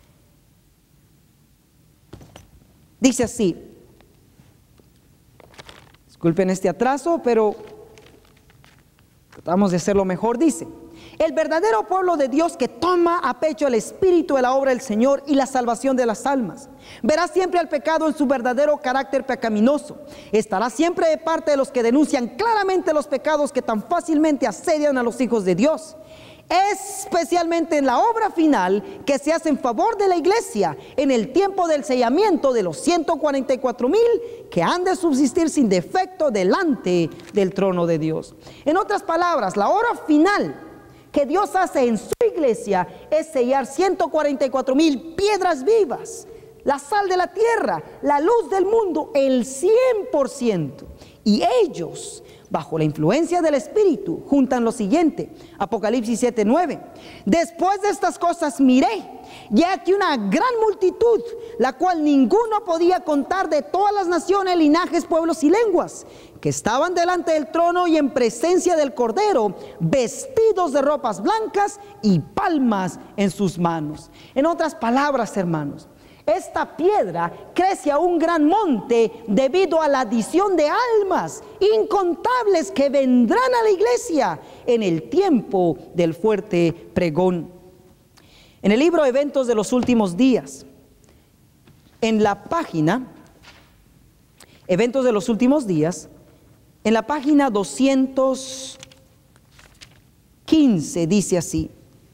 Dice así. Disculpen este atraso, pero tratamos de hacerlo mejor. Dice: el verdadero pueblo de Dios que toma a pecho el espíritu de la obra del Señor y la salvación de las almas, verá siempre al pecado en su verdadero carácter pecaminoso. Estará siempre de parte de los que denuncian claramente los pecados que tan fácilmente asedian a los hijos de Dios, especialmente en la obra final que se hace en favor de la iglesia en el tiempo del sellamiento de los 144,000 que han de subsistir sin defecto delante del trono de Dios. En otras palabras, la obra final que Dios hace en su iglesia es sellar 144,000 piedras vivas, la sal de la tierra, la luz del mundo, el 100%. Y ellos, bajo la influencia del Espíritu, juntan lo siguiente. Apocalipsis 7:9. Después de estas cosas miré, y aquí una gran multitud, la cual ninguno podía contar, de todas las naciones, linajes, pueblos y lenguas, que estaban delante del trono y en presencia del Cordero, vestidos de ropas blancas y palmas en sus manos. En otras palabras, hermanos, esta piedra crece a un gran monte debido a la adición de almas incontables que vendrán a la iglesia en el tiempo del fuerte pregón. En el libro Eventos de los Últimos Días, en la página Eventos de los Últimos Días, en la página 215 dice así: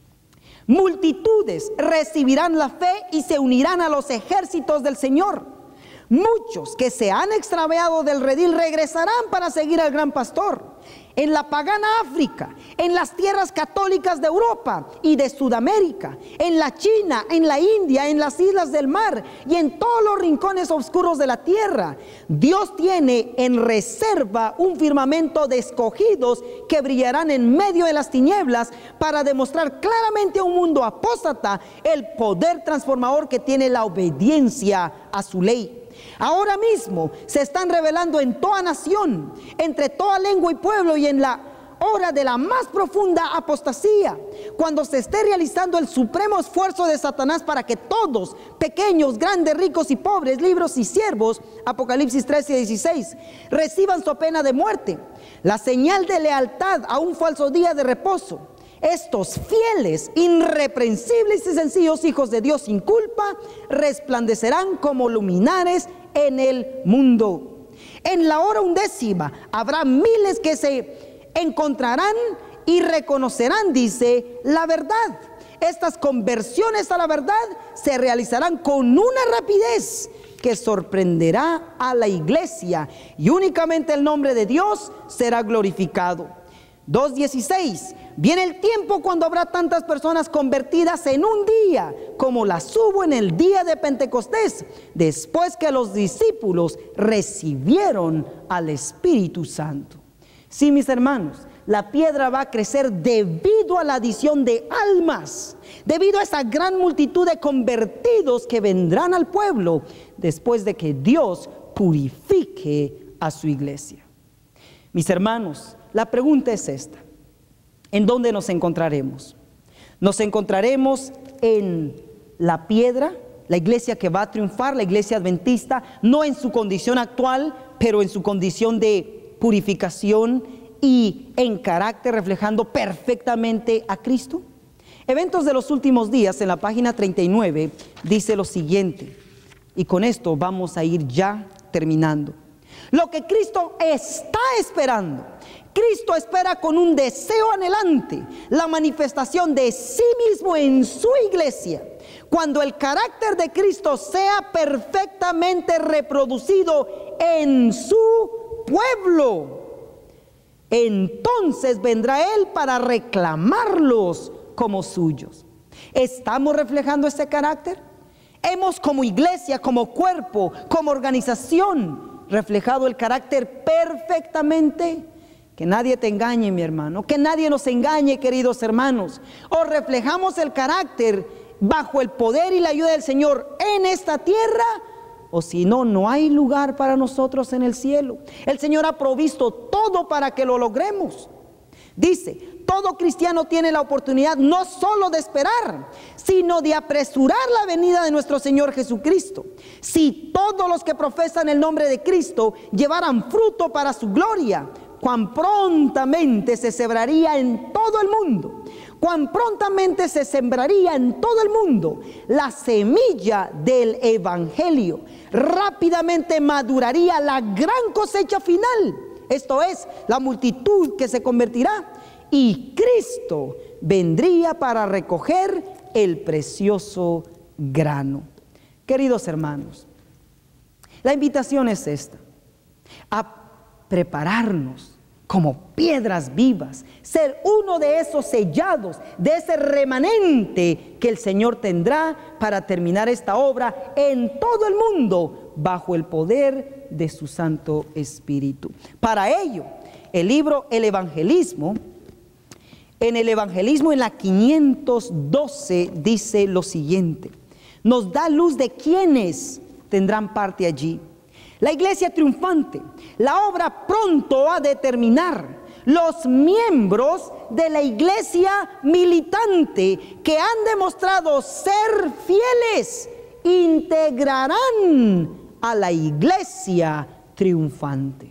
multitudes recibirán la fe y se unirán a los ejércitos del Señor. Muchos que se han extraviado del redil regresarán para seguir al gran pastor. En la pagana África, en las tierras católicas de Europa y de Sudamérica, en la China, en la India, en las islas del mar y en todos los rincones oscuros de la tierra, Dios tiene en reserva un firmamento de escogidos que brillarán en medio de las tinieblas para demostrar claramente a un mundo apóstata el poder transformador que tiene la obediencia a su ley. Ahora mismo se están revelando en toda nación, entre toda lengua y pueblo, y en la hora de la más profunda apostasía, cuando se esté realizando el supremo esfuerzo de Satanás para que todos, pequeños, grandes, ricos y pobres, libres y siervos, Apocalipsis 13 y 16, reciban su pena de muerte, la señal de lealtad a un falso día de reposo. Estos fieles, irreprensibles y sencillos hijos de Dios sin culpa resplandecerán como luminares en el mundo. En la hora 11 habrá miles que se encontrarán y reconocerán, dice, la verdad. Estas conversiones a la verdad se realizarán con una rapidez que sorprenderá a la iglesia, y únicamente el nombre de Dios será glorificado. 2:16. Viene el tiempo cuando habrá tantas personas convertidas en un día como las hubo en el día de Pentecostés, después que los discípulos recibieron al Espíritu Santo. Sí, mis hermanos, la piedra va a crecer debido a la adición de almas, debido a esa gran multitud de convertidos que vendrán al pueblo después de que Dios purifique a su iglesia. Mis hermanos, la pregunta es esta: ¿en dónde nos encontraremos? Nos encontraremos en la piedra, la iglesia que va a triunfar, la iglesia adventista, no en su condición actual, pero en su condición de purificación y en carácter, reflejando perfectamente a Cristo. Eventos de los Últimos Días, en la página 39, dice lo siguiente, y con esto vamos a ir ya terminando. Lo que Cristo está esperando, Cristo espera con un deseo anhelante la manifestación de sí mismo en su iglesia. Cuando el carácter de Cristo sea perfectamente reproducido en su pueblo, entonces vendrá Él para reclamarlos como suyos. ¿Estamos reflejando ese carácter? ¿Hemos como iglesia, como cuerpo, como organización reflejado el carácter perfectamente? Que nadie te engañe, mi hermano, que nadie nos engañe, queridos hermanos. O reflejamos el carácter bajo el poder y la ayuda del Señor en esta tierra, o si no, no hay lugar para nosotros en el cielo. El Señor ha provisto todo para que lo logremos. Dice, todo cristiano tiene la oportunidad no solo de esperar, sino de apresurar la venida de nuestro Señor Jesucristo. Si todos los que profesan el nombre de Cristo llevaran fruto para su gloria, cuán prontamente se sembraría en todo el mundo, cuán prontamente se sembraría en todo el mundo la semilla del Evangelio. Rápidamente maduraría la gran cosecha final, esto es, la multitud que se convertirá, y Cristo vendría para recoger el precioso grano. Queridos hermanos, la invitación es esta: a prepararnos como piedras vivas, ser uno de esos sellados, de ese remanente que el Señor tendrá para terminar esta obra en todo el mundo bajo el poder de su Santo Espíritu. Para ello, el libro El Evangelismo, en el Evangelismo en la 512 dice lo siguiente, nos da luz de quienes tendrán parte allí. La iglesia triunfante, la obra pronto ha de terminar. Los miembros de la iglesia militante que han demostrado ser fieles integrarán a la iglesia triunfante.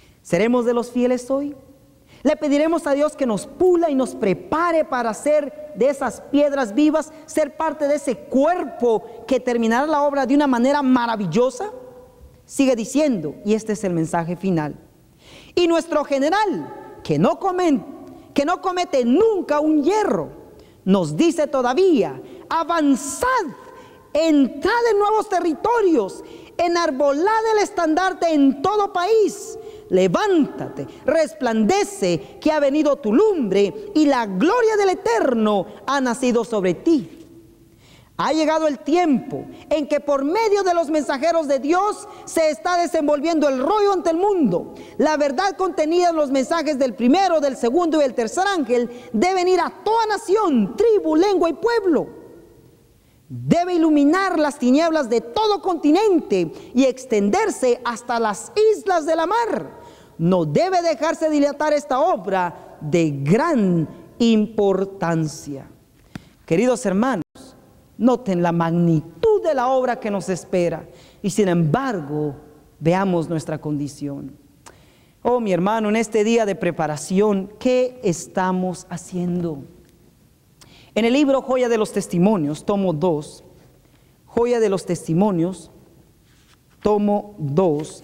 ¿Seremos de los fieles hoy? Le pediremos a Dios que nos pula y nos prepare para ser de esas piedras vivas, ser parte de ese cuerpo que terminará la obra de una manera maravillosa? Sigue diciendo, y este es el mensaje final. Y nuestro general, que no comete nunca un yerro, nos dice todavía: avanzad, entrad en nuevos territorios, enarbolad el estandarte en todo país. Levántate, resplandece, que ha venido tu lumbre y la gloria del Eterno ha nacido sobre ti. Ha llegado el tiempo en que por medio de los mensajeros de Dios se está desenvolviendo el rollo ante el mundo. La verdad contenida en los mensajes del primero, del segundo y del tercer ángel deben ir a toda nación, tribu, lengua y pueblo. Debe iluminar las tinieblas de todo continente y extenderse hasta las islas de la mar. No debe dejarse dilatar esta obra de gran importancia. Queridos hermanos, noten la magnitud de la obra que nos espera y sin embargo, veamos nuestra condición. Oh, mi hermano, en este día de preparación, ¿qué estamos haciendo? En el libro Joya de los Testimonios, tomo 2, Joya de los Testimonios, tomo 2,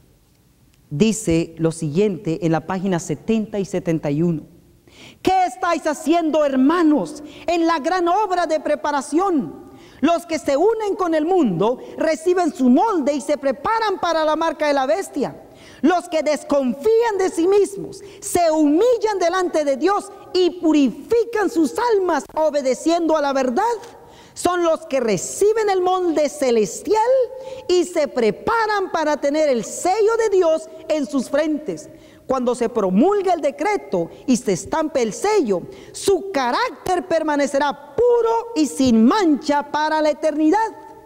dice lo siguiente en la página 70 y 71. ¿Qué estáis haciendo, hermanos, en la gran obra de preparación? Los que se unen con el mundo reciben su molde y se preparan para la marca de la bestia. Los que desconfían de sí mismos se humillan delante de Dios y purifican sus almas obedeciendo a la verdad. Son los que reciben el molde celestial y se preparan para tener el sello de Dios en sus frentes. Cuando se promulgue el decreto y se estampe el sello, su carácter permanecerá puro y sin mancha para la eternidad.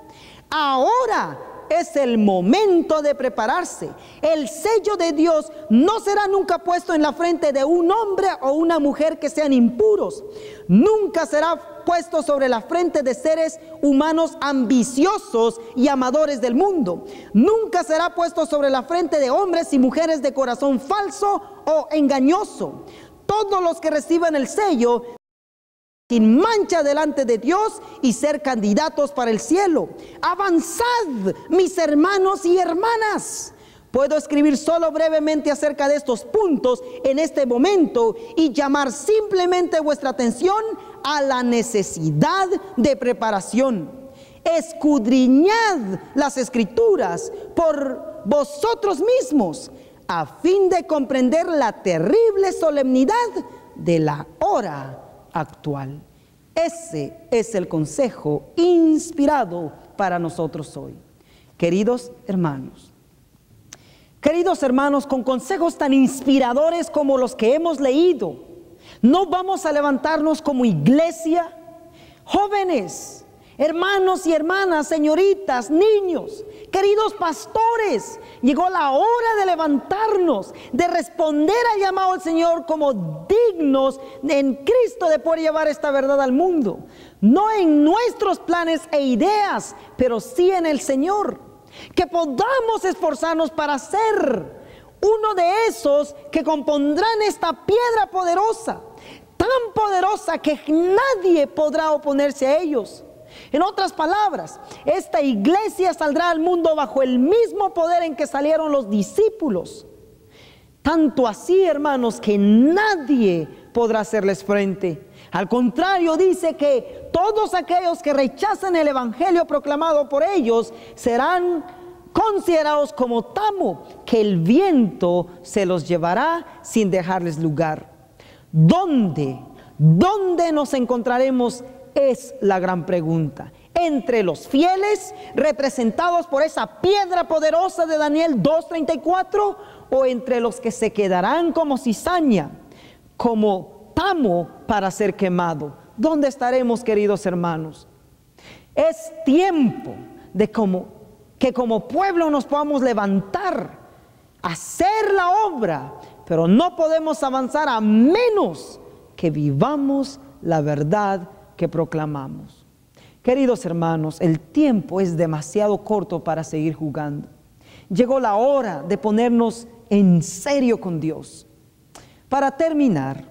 Ahora es el momento de prepararse. El sello de Dios no será nunca puesto en la frente de un hombre o una mujer que sean impuros. Nunca será puesto sobre la frente de seres humanos ambiciosos y amadores del mundo. Nunca será puesto sobre la frente de hombres y mujeres de corazón falso o engañoso. Todos los que reciban el sello sin mancha delante de Dios y ser candidatos para el cielo. Avanzad, mis hermanos y hermanas. Puedo escribir solo brevemente acerca de estos puntos en este momento y llamar simplemente vuestra atención a la necesidad de preparación. Escudriñad las Escrituras por vosotros mismos a fin de comprender la terrible solemnidad de la hora actual. Ese es el consejo inspirado para nosotros hoy. Queridos hermanos, con consejos tan inspiradores como los que hemos leído, ¿no vamos a levantarnos como iglesia? Jóvenes, hermanos y hermanas, señoritas, niños, queridos pastores, llegó la hora de levantarnos, de responder al llamado del Señor como dignos en Cristo de poder llevar esta verdad al mundo. No en nuestros planes e ideas, pero sí en el Señor. Que podamos esforzarnos para ser uno de esos que compondrán esta piedra poderosa, tan poderosa que nadie podrá oponerse a ellos. En otras palabras, esta iglesia saldrá al mundo bajo el mismo poder en que salieron los discípulos. Tanto así, hermanos, que nadie podrá hacerles frente. Al contrario, dice que todos aquellos que rechazan el evangelio proclamado por ellos serán considerados como tamo, que el viento se los llevará sin dejarles lugar. ¿Dónde nos encontraremos? Es la gran pregunta. Entre los fieles, representados por esa piedra poderosa de Daniel 2:34, o entre los que se quedarán como cizaña, como tamo para ser quemado. ¿Dónde estaremos, queridos hermanos? Es tiempo de que como pueblo nos podamos levantar, hacer la obra, pero no podemos avanzar a menos que vivamos la verdad que proclamamos. Queridos hermanos, el tiempo es demasiado corto para seguir jugando. Llegó la hora de ponernos en serio con Dios. Para terminar,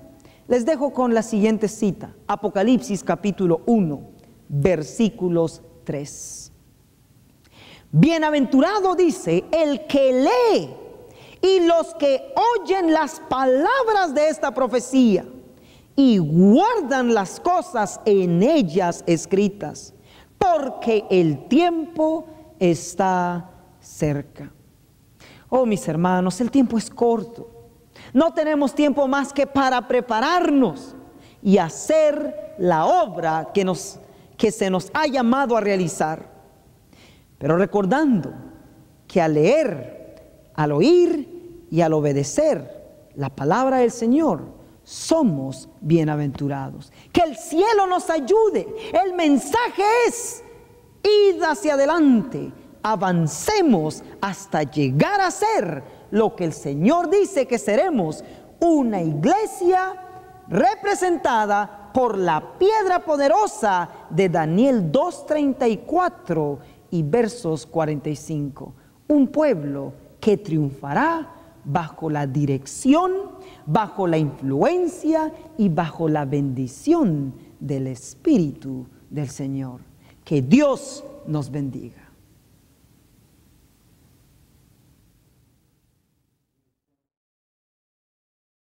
Les dejo con la siguiente cita, Apocalipsis capítulo 1, versículos 3. Bienaventurado, dice, el que lee y los que oyen las palabras de esta profecía y guardan las cosas en ellas escritas, porque el tiempo está cerca. Oh, mis hermanos, el tiempo es corto. No tenemos tiempo más que para prepararnos y hacer la obra que se nos ha llamado a realizar. Pero recordando que al leer, al oír y al obedecer la palabra del Señor, somos bienaventurados. Que el cielo nos ayude. El mensaje es: id hacia adelante, avancemos hasta llegar a ser lo que el Señor dice que seremos, una iglesia representada por la piedra poderosa de Daniel 2:34 y versos 45. Un pueblo que triunfará bajo la dirección, bajo la influencia y bajo la bendición del Espíritu del Señor. Que Dios nos bendiga.